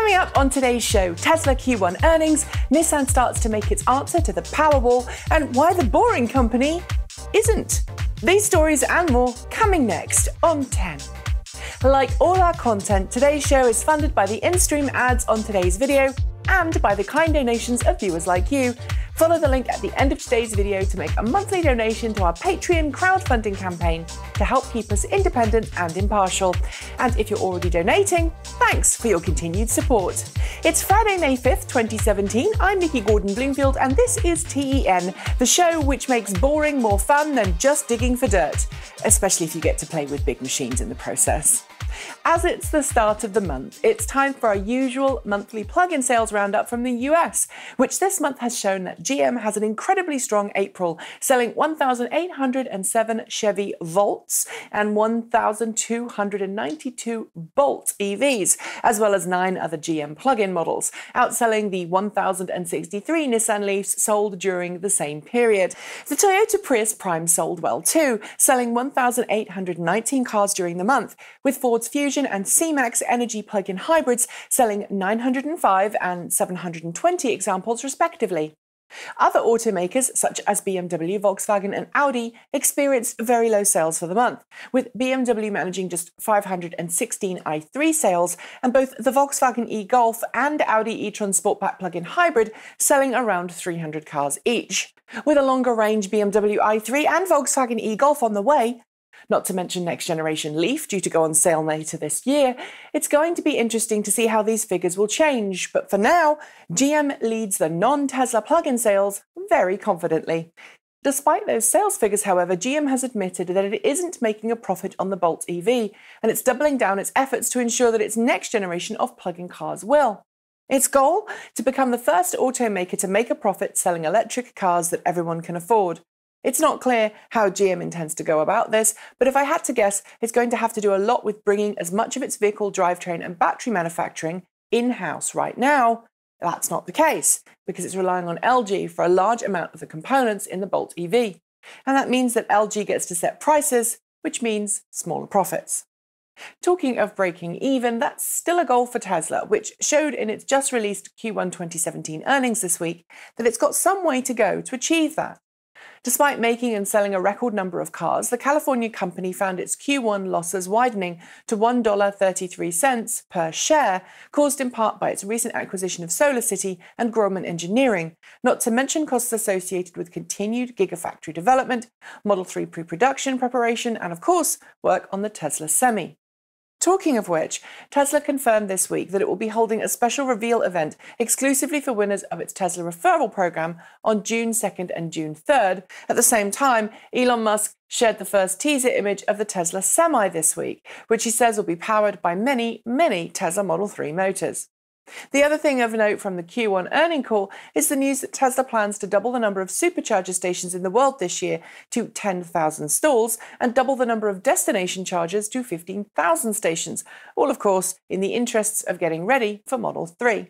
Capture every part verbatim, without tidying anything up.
Coming up on today's show, Tesla Q one earnings, Nissan starts to make its answer to the Powerwall, and why the boring company isn't. These stories and more coming next on T E N. Like all our content, today's show is funded by the in-stream ads on today's video and by the kind donations of viewers like you. Follow the link at the end of today's video to make a monthly donation to our Patreon crowdfunding campaign to help keep us independent and impartial. And if you're already donating, thanks for your continued support. It's Friday, May fifth, twenty seventeen. I'm Nikki Gordon-Bloomfield, and this is T E N, the show which makes boring more fun than just digging for dirt, especially if you get to play with big machines in the process. As it's the start of the month, it's time for our usual monthly plug-in sales roundup from the U S, which this month has shown that G M has an incredibly strong April, selling one thousand eight hundred seven Chevy Volts and one thousand two hundred ninety-two Bolt E Vs, as well as nine other G M plug-in models, outselling the one thousand sixty-three Nissan Leafs sold during the same period. The Toyota Prius Prime sold well too, selling one thousand eight hundred nineteen cars during the month, with Ford's Fusion and C-Max Energy plug-in hybrids selling nine hundred five and seven hundred twenty examples respectively. Other automakers, such as B M W, Volkswagen and Audi, experienced very low sales for the month, with B M W managing just five hundred sixteen i three sales, and both the Volkswagen e-Golf and Audi e-tron Sportback plug-in hybrid selling around three hundred cars each. With a longer-range B M W i three and Volkswagen e-Golf on the way, not to mention next-generation Leaf due to go on sale later this year, it's going to be interesting to see how these figures will change. But for now, G M leads the non-Tesla plug-in sales very confidently. Despite those sales figures, however, G M has admitted that it isn't making a profit on the Bolt E V, and it's doubling down its efforts to ensure that its next generation of plug-in cars will. Its goal? To become the first automaker to make a profit selling electric cars that everyone can afford. It's not clear how G M intends to go about this, but if I had to guess, it's going to have to do a lot with bringing as much of its vehicle drivetrain and battery manufacturing in-house. Right now, that's not the case, because it's relying on L G for a large amount of the components in the Bolt E V. And that means that L G gets to set prices, which means smaller profits. Talking of breaking even, that's still a goal for Tesla, which showed in its just released Q one twenty seventeen earnings this week that it's got some way to go to achieve that. Despite making and selling a record number of cars, the California company found its Q one losses widening to one dollar and thirty-three cents per share, caused in part by its recent acquisition of SolarCity and Grumman Engineering, not to mention costs associated with continued Gigafactory development, Model three pre-production preparation, and of course, work on the Tesla Semi. Talking of which, Tesla confirmed this week that it will be holding a special reveal event exclusively for winners of its Tesla Referral program on June second and June third. At the same time, Elon Musk shared the first teaser image of the Tesla Semi this week, which he says will be powered by many, many Tesla Model three motors. The other thing of note from the Q one earnings call is the news that Tesla plans to double the number of Supercharger stations in the world this year to ten thousand stalls and double the number of destination chargers to fifteen thousand stations, all of course in the interests of getting ready for Model three.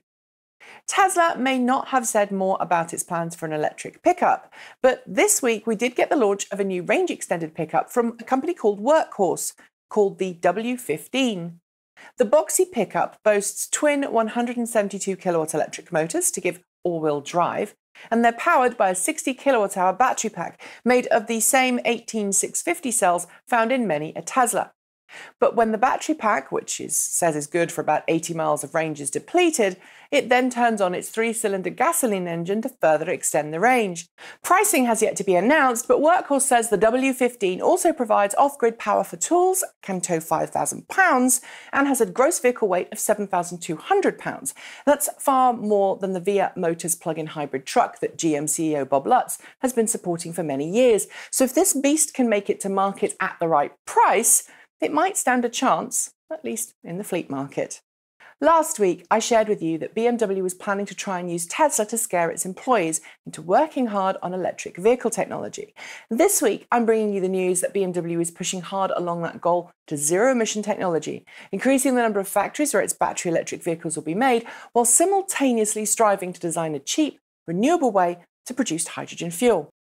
Tesla may not have said more about its plans for an electric pickup, but this week we did get the launch of a new range-extended pickup from a company called Workhorse, called the W fifteen. The boxy pickup boasts twin one hundred seventy-two kilowatt electric motors to give all-wheel drive, and they're powered by a sixty kilowatt hour battery pack made of the same eighteen six fifty cells found in many a Tesla. But when the battery pack, which is, says is good for about eighty miles of range, is depleted, it then turns on its three-cylinder gasoline engine to further extend the range. Pricing has yet to be announced, but Workhorse says the W fifteen also provides off-grid power for tools, can tow five thousand pounds, and has a gross vehicle weight of seven thousand two hundred pounds. That's far more than the Via Motors plug-in hybrid truck that G M C E O Bob Lutz has been supporting for many years. So if this beast can make it to market at the right price, it might stand a chance, at least in the fleet market. Last week, I shared with you that B M W was planning to try and use Tesla to scare its employees into working hard on electric vehicle technology. This week, I'm bringing you the news that B M W is pushing hard along that goal to zero-emission technology, increasing the number of factories where its battery electric vehicles will be made, while simultaneously striving to design a cheap, renewable way to produce hydrogen fuel.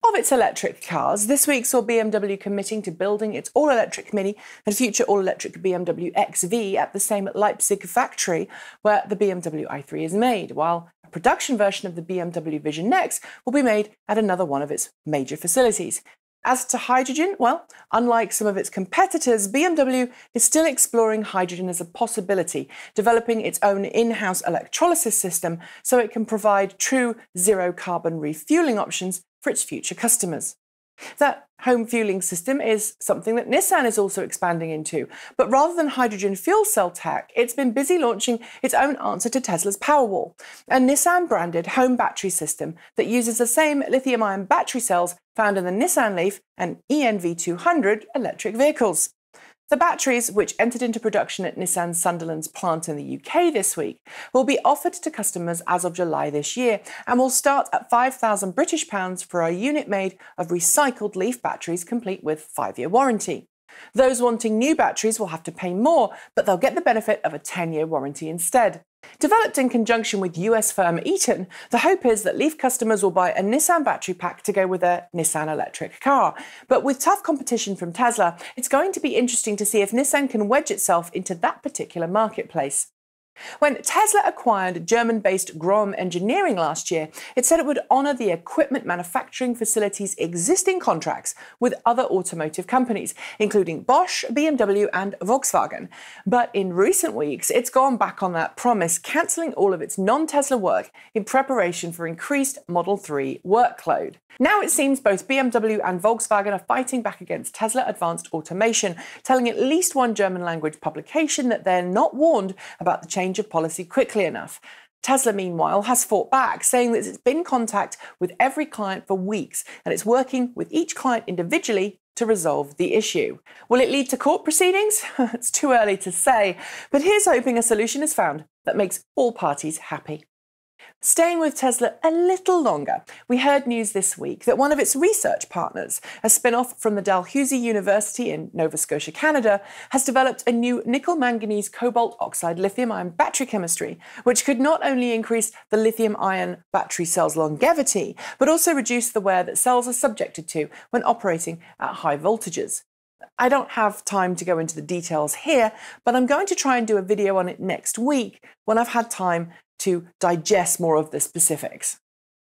of its electric cars, this week saw B M W committing to building its all-electric Mini and future all-electric B M W X V at the same Leipzig factory where the B M W i three is made, while a production version of the B M W Vision Next will be made at another one of its major facilities. As to hydrogen, well, unlike some of its competitors, B M W is still exploring hydrogen as a possibility, developing its own in-house electrolysis system so it can provide true zero-carbon refueling options for its future customers. That home fueling system is something that Nissan is also expanding into, but rather than hydrogen fuel cell tech, it's been busy launching its own answer to Tesla's PowerWall, a Nissan-branded home battery system that uses the same lithium-ion battery cells found in the Nissan Leaf and E N V two hundred electric vehicles. The batteries, which entered into production at Nissan Sunderland's plant in the U K this week, will be offered to customers as of July this year and will start at five thousand British pounds for a unit made of recycled Leaf batteries complete with five-year warranty. Those wanting new batteries will have to pay more, but they'll get the benefit of a ten-year warranty instead. Developed in conjunction with U S firm T E N, the hope is that Leaf customers will buy a Nissan battery pack to go with their Nissan electric car. But with tough competition from Tesla, it's going to be interesting to see if Nissan can wedge itself into that particular marketplace. When Tesla acquired German-based Grom Engineering last year, it said it would honour the equipment manufacturing facility's existing contracts with other automotive companies, including Bosch, B M W and Volkswagen. But in recent weeks, it's gone back on that promise, cancelling all of its non-Tesla work in preparation for increased Model three workload. Now it seems both B M W and Volkswagen are fighting back against Tesla Advanced Automation, telling at least one German-language publication that they're not warned about the change of policy quickly enough. Tesla, meanwhile, has fought back, saying that it's been in contact with every client for weeks and it's working with each client individually to resolve the issue. Will it lead to court proceedings? It's too early to say, but here's hoping a solution is found that makes all parties happy. Staying with Tesla a little longer, we heard news this week that one of its research partners, a spin-off from the Dalhousie University in Nova Scotia, Canada, has developed a new nickel-manganese cobalt oxide lithium-ion battery chemistry, which could not only increase the lithium-ion battery cell's longevity, but also reduce the wear that cells are subjected to when operating at high voltages. I don't have time to go into the details here, but I'm going to try and do a video on it next week when I've had time to digest more of the specifics.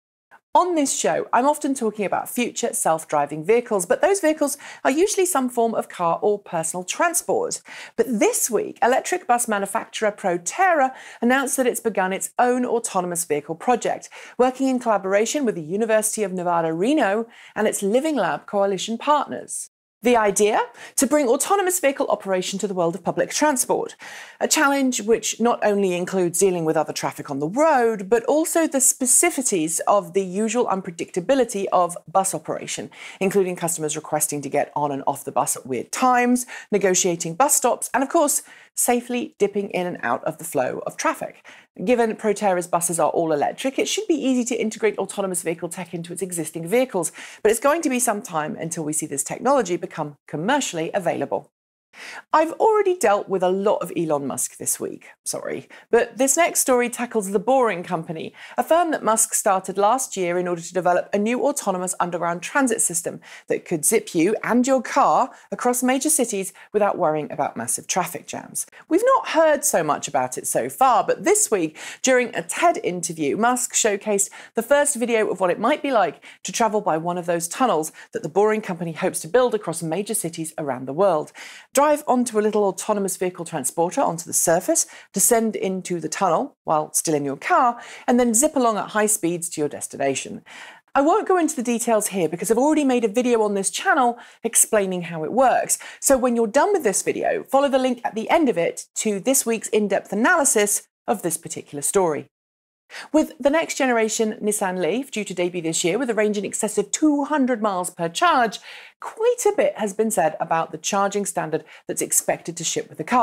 On this show, I'm often talking about future self-driving vehicles, but those vehicles are usually some form of car or personal transport. But this week, electric bus manufacturer Proterra announced that it's begun its own autonomous vehicle project, working in collaboration with the University of Nevada, Reno and its Living Lab coalition partners. The idea? To bring autonomous vehicle operation to the world of public transport, a challenge which not only includes dealing with other traffic on the road, but also the specificities of the usual unpredictability of bus operation, including customers requesting to get on and off the bus at weird times, negotiating bus stops, and of course, safely dipping in and out of the flow of traffic. Given Proterra's buses are all electric, it should be easy to integrate autonomous vehicle tech into its existing vehicles, but it's going to be some time until we see this technology become commercially available. I've already dealt with a lot of Elon Musk this week, sorry, but this next story tackles The Boring Company, a firm that Musk started last year in order to develop a new autonomous underground transit system that could zip you and your car across major cities without worrying about massive traffic jams. We've not heard so much about it so far, but this week, during a TED interview, Musk showcased the first video of what it might be like to travel by one of those tunnels that The Boring Company hopes to build across major cities around the world. Drive onto a little autonomous vehicle transporter onto the surface, descend into the tunnel while still in your car, and then zip along at high speeds to your destination. I won't go into the details here because I've already made a video on this channel explaining how it works. So when you're done with this video, follow the link at the end of it to this week's in-depth analysis of this particular story. With the next generation Nissan Leaf due to debut this year with a range in excess of two hundred miles per charge, quite a bit has been said about the charging standard that's expected to ship with the car.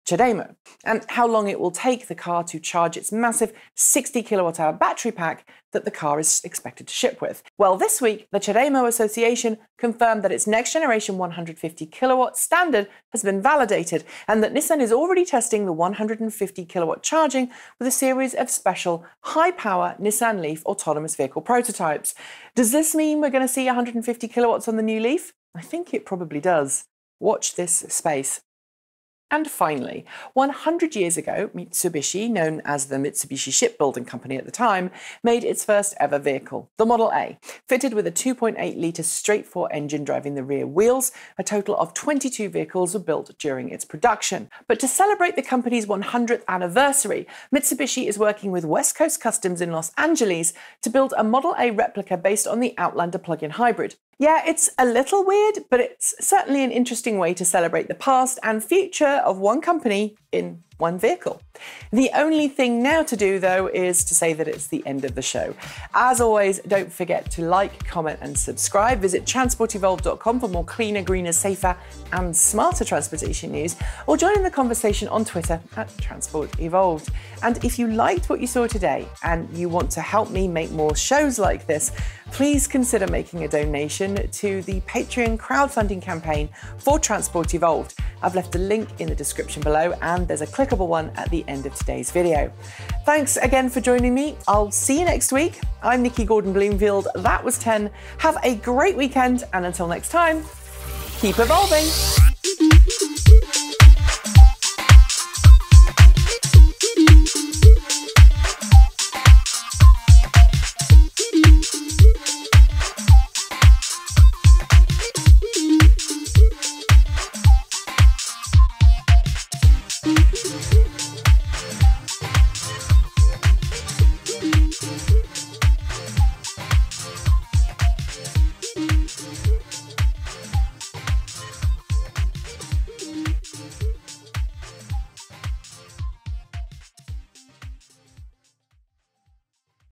CHAdeMO, and how long it will take the car to charge its massive sixty kilowatt hour battery pack that the car is expected to ship with. Well, this week, the CHAdeMO Association confirmed that its next generation one hundred fifty kilowatt standard has been validated, and that Nissan is already testing the one hundred fifty kilowatt charging with a series of special high-power Nissan Leaf autonomous vehicle prototypes. Does this mean we're going to see one hundred fifty kilowatts on the new Leaf? I think it probably does. Watch this space. And finally, one hundred years ago, Mitsubishi, known as the Mitsubishi Shipbuilding Company at the time, made its first ever vehicle, the Model A, fitted with a two point eight litre straight-four engine driving the rear wheels. A total of twenty-two vehicles were built during its production. But to celebrate the company's one hundredth anniversary, Mitsubishi is working with West Coast Customs in Los Angeles to build a Model A replica based on the Outlander plug-in hybrid. Yeah, it's a little weird, but it's certainly an interesting way to celebrate the past and future of one company in one vehicle. The only thing now to do, though, is to say that it's the end of the show. As always, don't forget to like, comment and subscribe. Visit transport evolved dot com for more cleaner, greener, safer and smarter transportation news, or join in the conversation on Twitter at Transport Evolved. And if you liked what you saw today and you want to help me make more shows like this, please consider making a donation to the Patreon crowdfunding campaign for Transport Evolved. I've left a link in the description below, and there's a clickable one at the end of today's video. Thanks again for joining me. I'll see you next week. I'm Nikki Gordon-Bloomfield. That was ten. Have a great weekend, and until next time, keep evolving.